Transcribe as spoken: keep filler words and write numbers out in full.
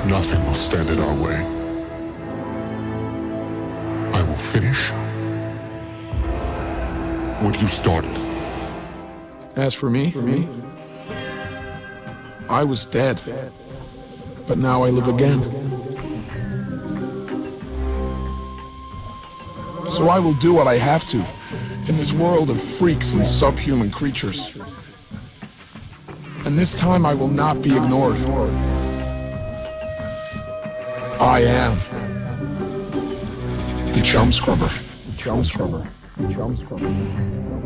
Nothing will stand in our way. I will finish what you started. As for me, for me, I was dead, but now I live again. So I will do what I have to in this world of freaks and subhuman creatures. And this time I will not be ignored. I am the Chum Scrubber. The Chum Scrubber. The Chum Scrubber.